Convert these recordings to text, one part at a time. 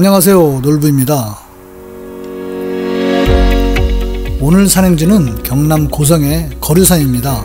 안녕하세요, 놀부입니다. 오늘 산행지는 경남 고성의 거류산입니다.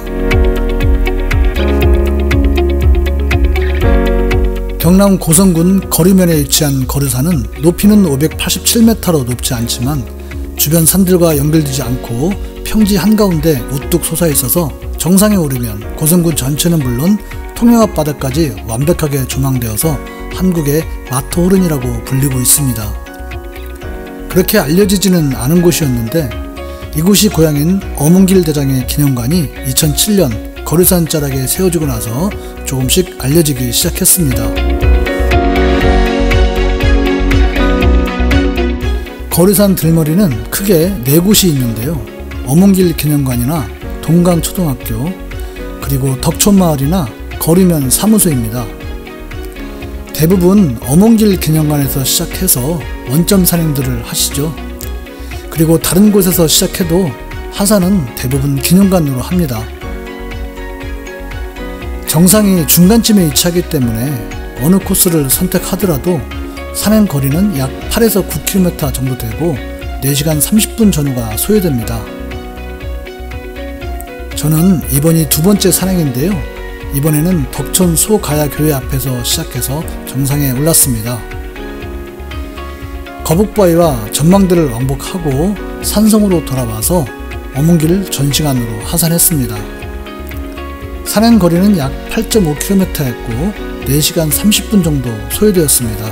경남 고성군 거류면에 위치한 거류산은 높이는 587m로 높지 않지만 주변 산들과 연결되지 않고 평지 한가운데 우뚝 솟아 있어서 정상에 오르면 고성군 전체는 물론 통영 앞바다까지 완벽하게 조망되어서 한국의 마토호른이라고 불리고 있습니다. 그렇게 알려지지는 않은 곳이었는데 이곳이 고향인 어문길 대장의 기념관이 2007년 거류산 자락에 세워지고 나서 조금씩 알려지기 시작했습니다. 거류산 들머리는 크게 4곳이 있는데요. 어문길 기념관이나 동강초등학교, 그리고 덕촌마을이나 거류면 사무소입니다. 대부분 어문길 기념관에서 시작해서 원점 산행들을 하시죠. 그리고 다른 곳에서 시작해도 하산은 대부분 기념관으로 합니다. 정상이 중간쯤에 위치하기 때문에 어느 코스를 선택하더라도 산행 거리는 약 8에서 9km 정도 되고 4시간 30분 전후가 소요됩니다. 저는 이번이 2번째 산행인데요. 이번에는 덕촌 소가야교회 앞에서 시작해서 정상에 올랐습니다. 거북바위와 전망들을 왕복하고 산성으로 돌아와서 어문길을 전시관으로 하산했습니다. 산행 거리는 약 8.5km였고 4시간 30분 정도 소요되었습니다.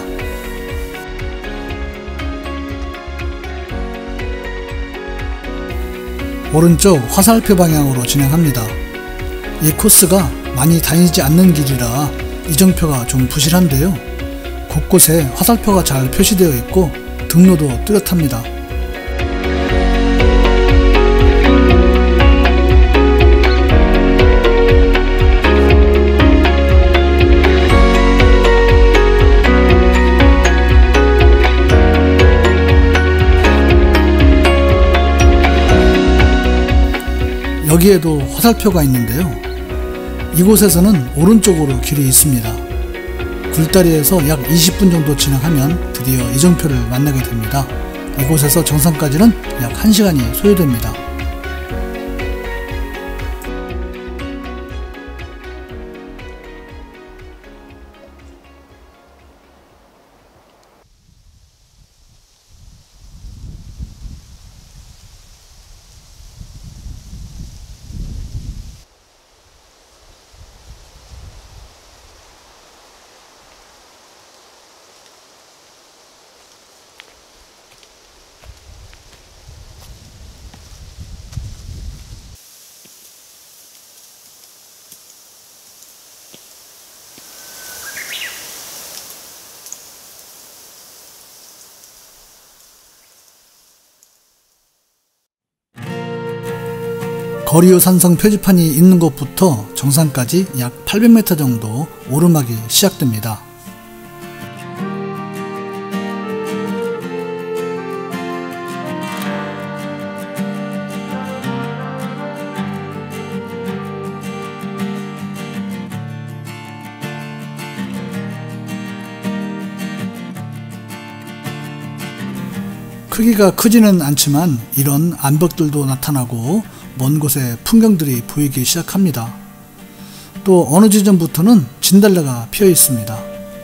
오른쪽 화살표 방향으로 진행합니다. 이 코스가 많이 다니지 않는 길이라 이정표가 좀 부실한데요. 곳곳에 화살표가 잘 표시되어 있고 등로도 뚜렷합니다. 여기에도 화살표가 있는데요. 이곳에서는 오른쪽으로 길이 있습니다. 굴다리에서 약 20분 정도 진행하면 드디어 이정표를 만나게 됩니다. 이곳에서 정상까지는 약 1시간이 소요됩니다. 거류 산성 표지판이 있는 곳부터 정상까지 약 800m 정도 오르막이 시작됩니다. 크기가 크지는 않지만 이런 암벽들도 나타나고 먼 곳에 풍경들이 보이기 시작합니다. 또 어느 지점부터는 진달래가 피어 있습니다.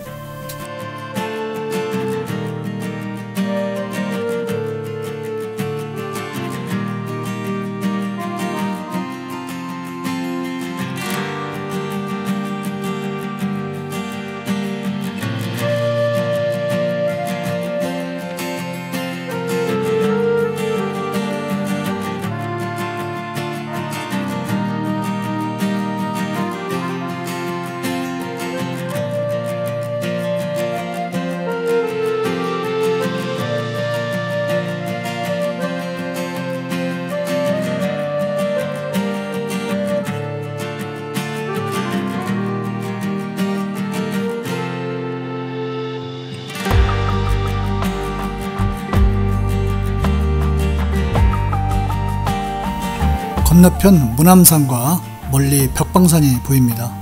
건너편 문암산과 멀리 벽방산이 보입니다.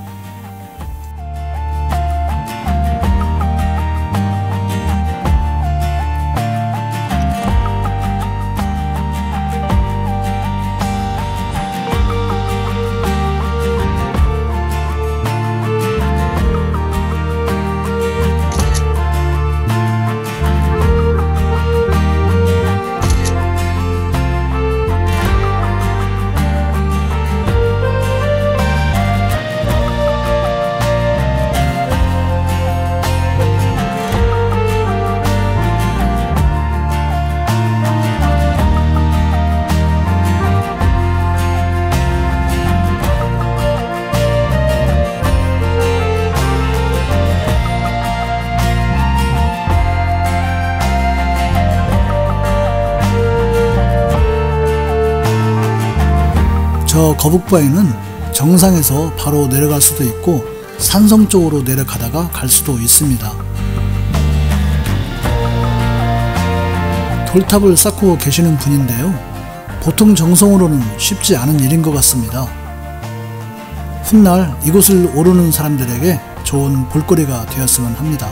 저 거북바위는 정상에서 바로 내려갈 수도 있고 산성 쪽으로 내려가다가 갈 수도 있습니다. 돌탑을 쌓고 계시는 분인데요. 보통 정성으로는 쉽지 않은 일인 것 같습니다. 훗날 이곳을 오르는 사람들에게 좋은 볼거리가 되었으면 합니다.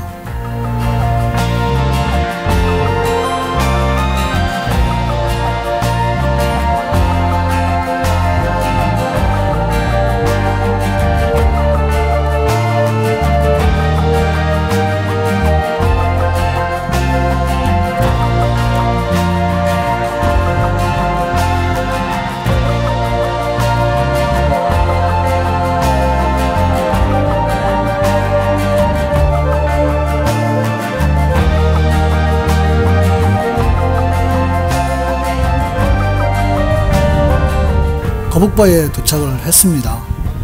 거북바위에 도착을 했습니다.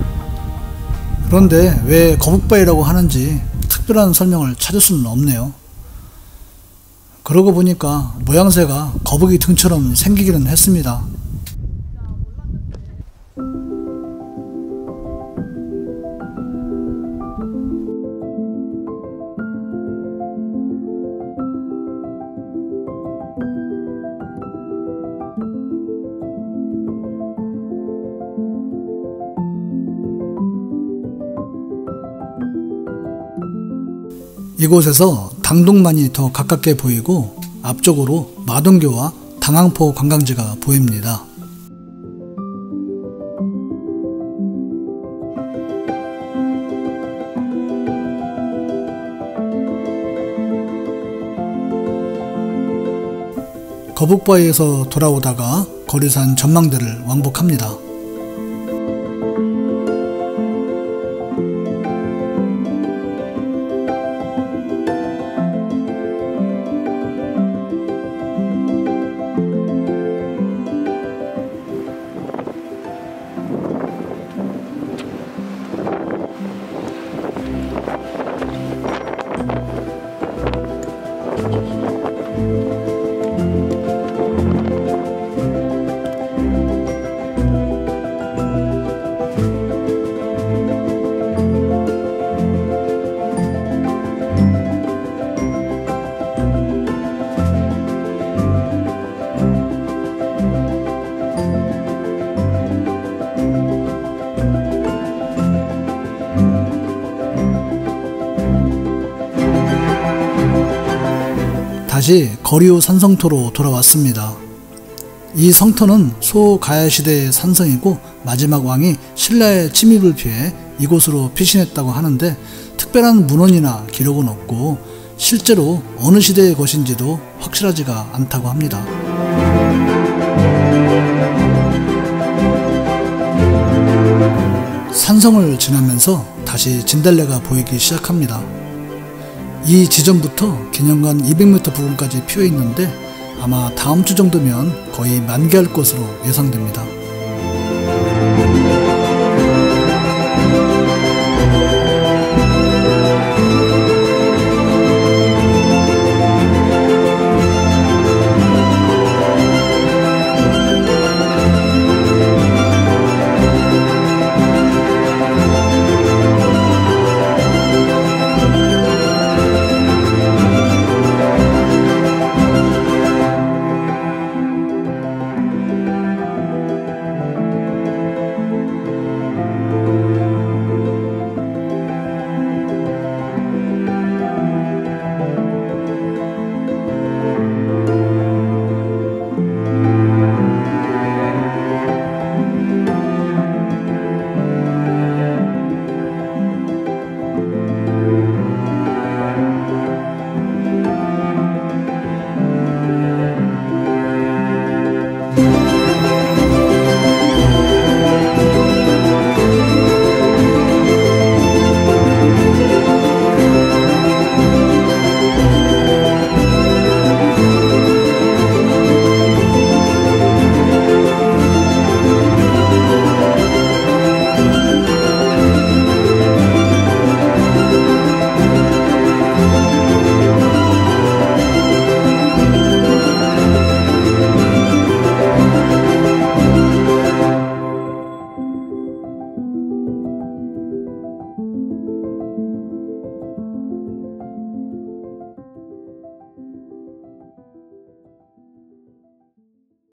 그런데 왜 거북바위라고 하는지 특별한 설명을 찾을 수는 없네요. 그러고 보니까 모양새가 거북이 등처럼 생기기는 했습니다. 이곳에서 당동만이 더 가깝게 보이고 앞쪽으로 마동교와 당항포 관광지가 보입니다. 거북바위에서 돌아오다가 거리산 전망대를 왕복합니다. 다시 거리우 산성토로 돌아왔습니다. 이 성터는 소가야시대의 산성이고 마지막 왕이 신라의 침입을 피해 이곳으로 피신했다고 하는데 특별한 문헌이나 기록은 없고 실제로 어느 시대의 것인지도 확실하지가 않다고 합니다. 산성을 지나면서 다시 진달래가 보이기 시작합니다. 이 지점부터 기념관 200m 부근까지 피어 있는데 아마 다음 주 정도면 거의 만개할 것으로 예상됩니다.